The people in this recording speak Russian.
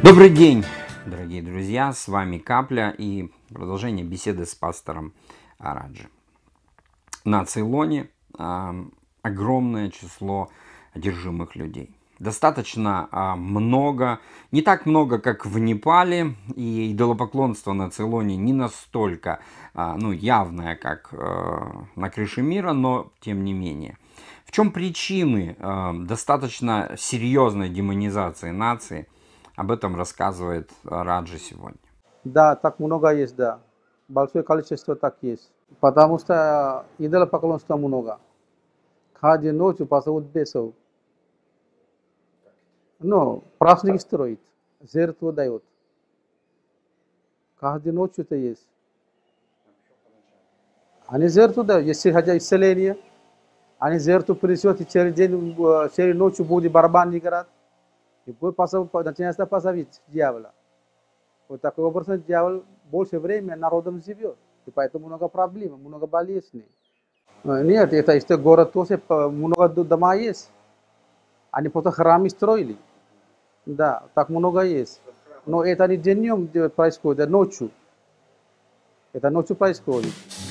Добрый день, дорогие друзья, с вами Капля и продолжение беседы с пастором Араджи. На Цейлоне огромное число одержимых людей. Достаточно много, не так много, как в Непале, и идолопоклонство на Цейлоне не настолько явное, как на крыше мира, но тем не менее. В чем причины достаточно серьезной демонизации нации? Об этом рассказывает Раджи сегодня. Да, так много есть, да. Большое количество так есть. Потому что идолопоклонства много. Каждую ночь пасут бесов. Но праздники строит, жертву дает. Каждую ночь это есть. Они жертву дают, если хотят исцеление. Они жертву принесет, и через день, через ночь будет барабан играть. И будет начинается позовить дьявола. Вот такой образом дьявол больше времени народом живет. И поэтому много проблем, много болезней. Нет, это город тоже много дома есть. Они просто храмы строили. Да, так много есть. Но это не днем происходит, это ночью. Это ночью происходит.